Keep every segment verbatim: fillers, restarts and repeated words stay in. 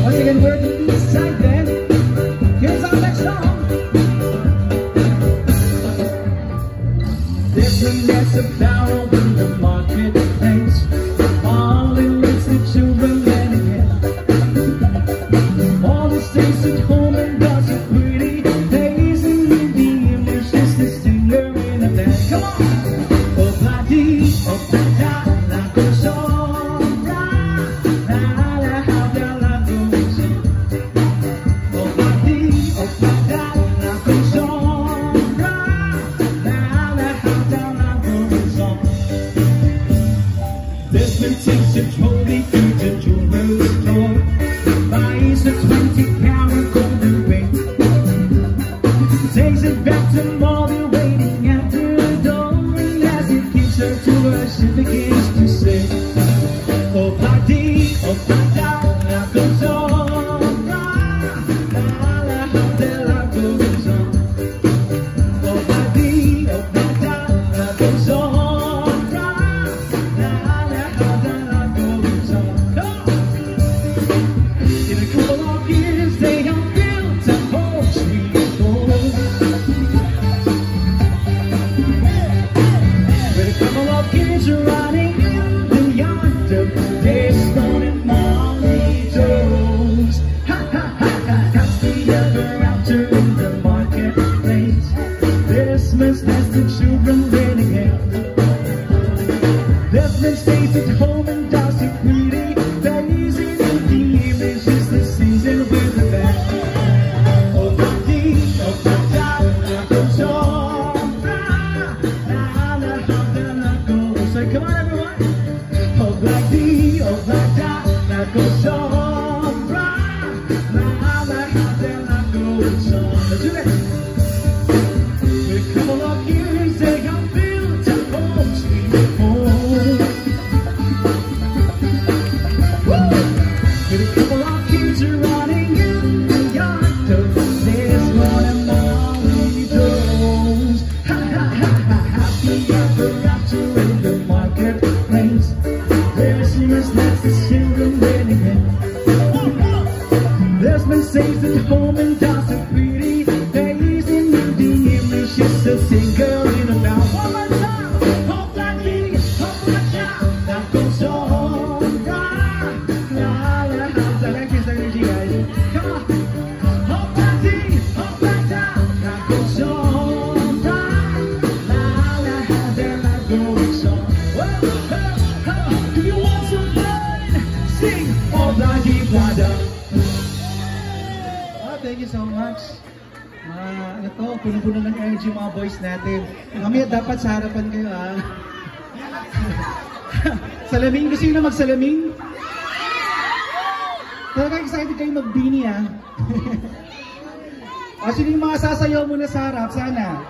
Once again, we're the East Side Band. Here's our next song. There's a mess of barrel in the marketplace. All it makes the children running in. All the stays at home and does it pretty. Daisy with the image, just a singer in a band. Come on! Oh, bloody, oh, bloody, la goes on, la, la, la, how the la goes on. Oh, bloody, oh, bloody, la goes on, la, la, la, how the la goes on. Desmond takes a trolley to the jewelry store, buys a twenty carat golden ring, takes it back to Molly waiting at the door, and as it gives her to her, she begins to say, oh, bloody, oh, bloody, la goes on, la, la, la, how the la goes on. Oh, bloody, oh, bloody, la goes on, la, la, la, how the la goes on. Come on! In a couple of years, they have built a whole sweet home. With a couple of kids running in the yard, they're stoning monitos. Ha ha ha ha! Happy ever after in the marketplace. Christmas has the children running in. Desmond stays at home and does it pretty. Daisy with the image is the season with the band. Oh, bloody, oh, bloody, la goes on, la, la, la, how the la goes. So come on, everyone. Oh, bloody, oh, bloody, la goes on, la, la, la, how the la goes on. Let's do it. With a couple of years, they have built a home sweet home. Woo! With a couple of kids running in the yard, there's one and monitos. Ha ha ha ha! Happy ever after in the marketplace. Christmas that's the children running in. Desmond stays at home and does it pretty. Daisy with the image, she's a singer in a mouth. One more time! Oh, bloody, oh, bloody, that goes on, la, la, la, how the like this energy, guys. Come on! Oh, bloody, oh, bloody, that goes on, la, la, la, how the la goes on. Well, well, come on! Do you want some fun? Sing, oh, bloody, bloody. Oh, thank you so much. Ah, ano to, puno-puno ng energy mga boys natin. Mamaya dapat sa harapan kayo, ah. Salamin, gusto nyo na magsalamin? Talaga excited kayo magbini, ah. O, sino yung mga sasayaw muna sa harap? Sana.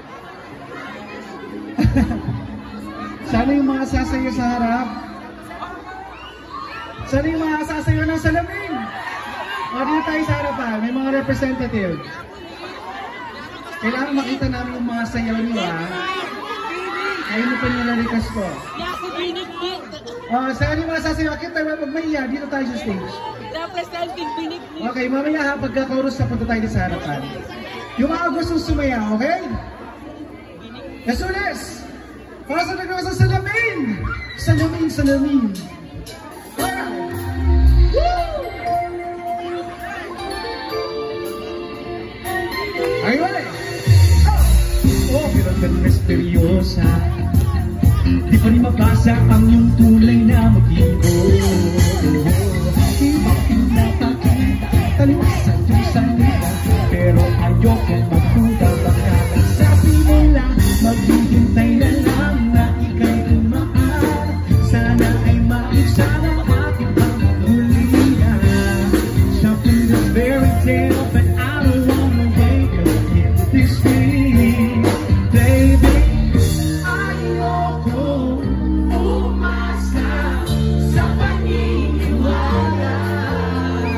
Sana yung mga sasayaw sa harap. Sana yung mga sasayaw ng salamin. O, dito tayo sa harapan. May mga representative. Kailangan makita namin yung mga sayaw nyo, ha? Ayun mo pa nyo na-request ko. Uh, saan yung mga sasayaw? Kita, pag may iya, dito tayo sa stage. Okay, mamaya ha, pagka-chorus na punta tayo sa harapan. Yung mga gusto sumaya, okay? Yasulis! Para sa nagawa sa salamin! Salamin, salamin! Alright! Woo! Ayun! Oh, pero tan misteryosa. Di pa rin mabasa ang iyong tunay na mag-igo. Di ba pinapakita, taliwasan yung salita, pero ayoko magkuda. Baka nagsabi nila, maghihintay na lang na ika'y tumaan. Sana ay maisa na ating paghulihan. Something that's very tale, but I don't wanna wake up in this dream. Baby, ayoko umasa sa paniniwala.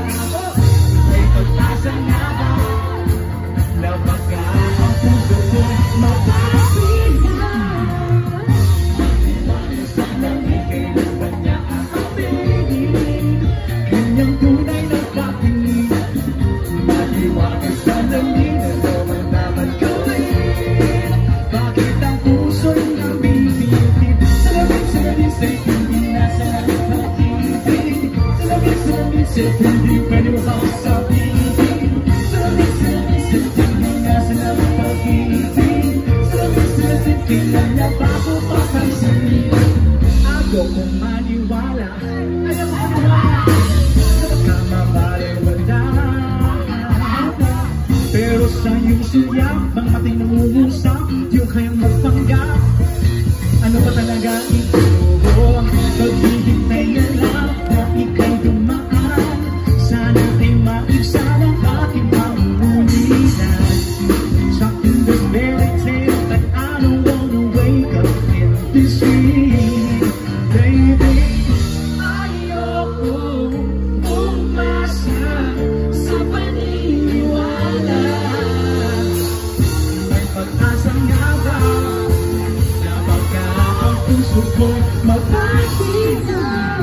Hindi pwede mo ba sabihin? Salamin, salamin, salamin nga sa namin pag-ibig. Salamin, salamin, kailan niya bago papansin. Ako kung maniwala, ayaw mo maniwala na magkamabaliwala. Pero sa iyong sulyap, bang mating nangungusap, di ko kayang magpanggap. Ano ba talaga ito? Paghihintay na lang na ika'y dumaan. Sana ay maibsan ang aking pangulinan. Shocking the fairy tale, but I don't wanna wake up in this dream. Baby, ayoko umasa sa paniniwala. May pag-asa nga ba na baka ang puso ko'y magpapita?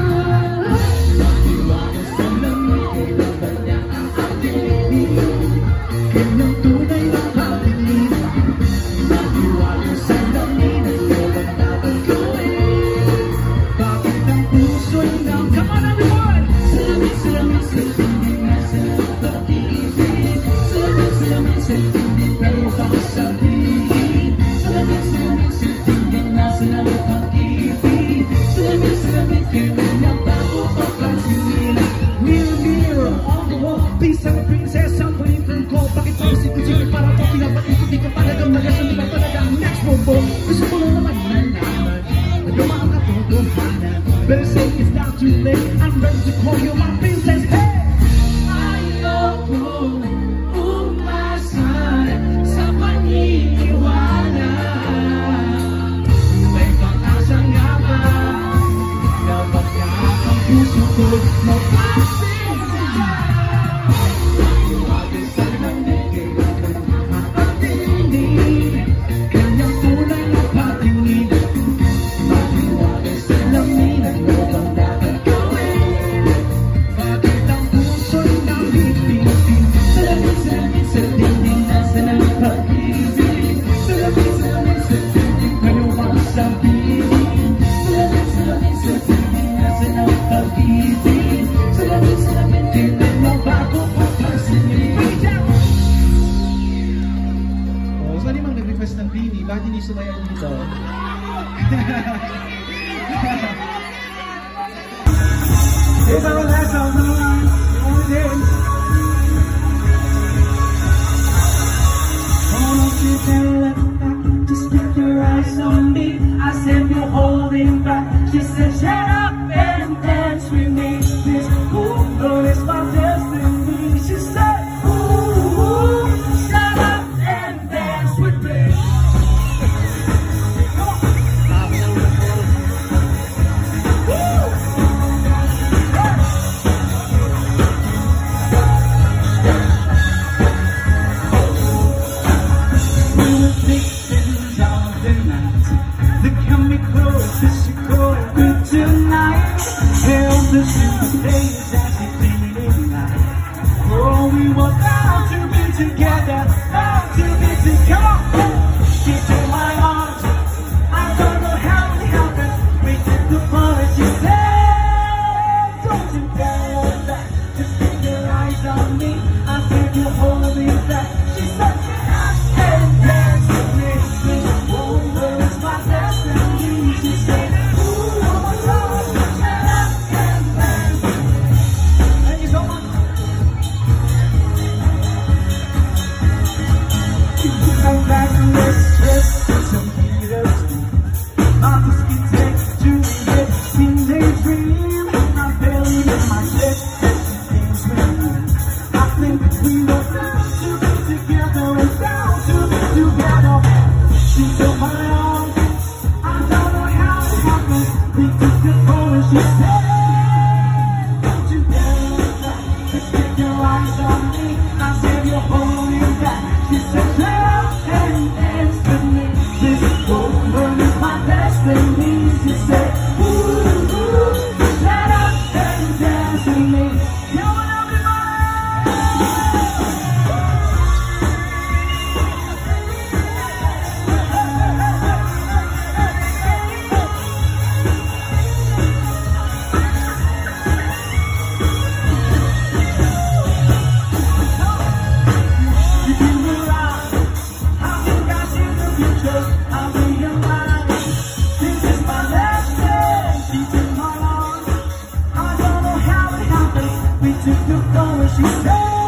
Matiwala sa lamig, kailan ba niya ang ating kanyang tunay na pag-ibig? Matiwala sa lamig, ito ba dapat gawin? Bakit ang puso'y nang come on everyone! Salamin, salamin, salamin nga sa pag-ibig. Salamin, salamin, salamin, pero baka sabihin. Salamin, salamin, salamin nga sa pag-ibig. Salamin, salamin, kailan niya bago papansin. Mirror, mirror on the wall, peace and princess, ang boyfriend ko. Bakit pa si Kuchiki para po pinapatin ko? Di ka talagang magasan, di ba talaga ang next bobo? Gusto ko lang naman nalaman na dumaan ka totohanan. Better say it's not too late, I'm ready to call you my princess. Hey! Ayoko umasa sa paniniwala. May pag-asa nga ba na baka ang puso ko'y magpasinta? Matiwala sa lamig, kailan ba ang pag-ibig? Kanyang tunay na patingin. Matiwala sa lamig, ano bang dapat gawin? Bakit ang puso'y nabibitin? Salamin, salamin, salamin nga sa namin pag-ibig. Salamin, salamin, salamin, ano bang sabihin? Salamin, salamin, salamin nga sa namin pag-ibig. Salamin, salamin, kailan na bago papansin. Oh, saan yung mga nag-request ng Bini? Bakit hindi sumayaw dito? If I were less on the line, only then oh, don't you dare let back, just keep your eyes on me. I said you're holding back. She said shut up and dance with me. This ooh, girl is my destiny. She said ooh, ooh, shut up and dance with me. she said.